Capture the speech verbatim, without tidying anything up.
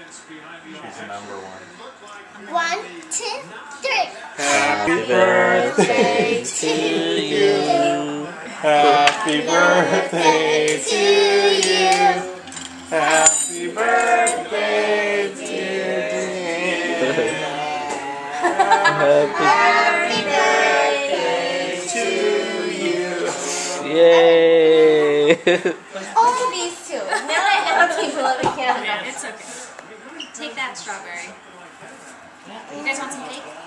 She's number one. One, two, three. Happy birthday to you. Happy birthday to you. Happy birthday to you. Happy birthday to you. Yay! Only these two. Now I have people at the camera. It's okay. Take that strawberry. You guys want some cake?